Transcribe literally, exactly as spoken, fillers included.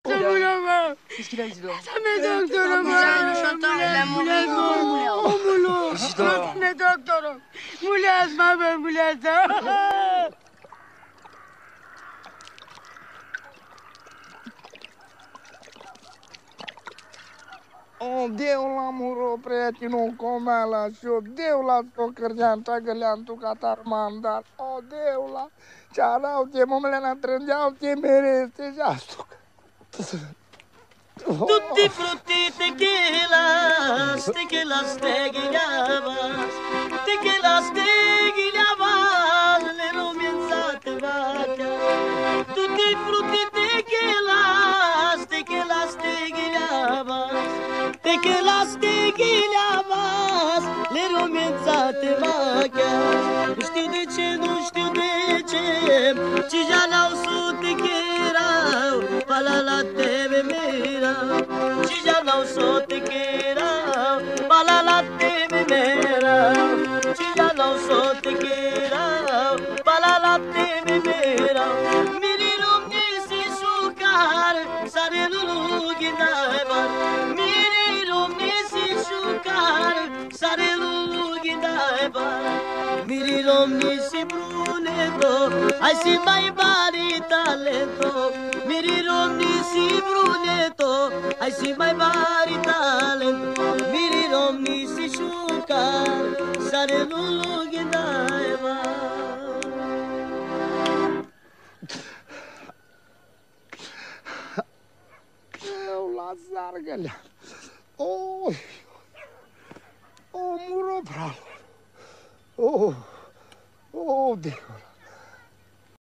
lasă, mulea mea! Deschide aici, Dilo. Lasă-mi, doctorul, mă! Omul! Lasă-mi, doctorul! Muleați, mamă, muleați! Oh, Deu la muro, prietenul comela și eu, Deu la stocărgean, tagălean, tu catar mandar. Oh, Deu la cearau, te momele la trângeau, te mereste și astuc. Tutti, frutti, tequilas, tequilas, tequilavas, tequilas, tequilavas, le rumienzate vacca. Tutti, frutti, tequilas, tequilas, tequilavas, tequilas, tequilavas, le rumienzate vacca. Nu știu de ce, nu știu de ce, ci già n-au sute che erau, pala la teve mera. Ci già non so te che erau, pala la teve mera. Ci già non so te che erau, pala la teve mera. Miri romni si sucar, sare lulughi daivar. Miri romni si sucar, sare lulughi daivar. Miri romni si bruneto, ai si mai bari talento. Miri romni si bruneto, ai si mai bari talento. Miri romni si shukar, sare lulughi daiva. Eu la zargălea. Oh, oh, muro bravo. Oh, oh, Deu.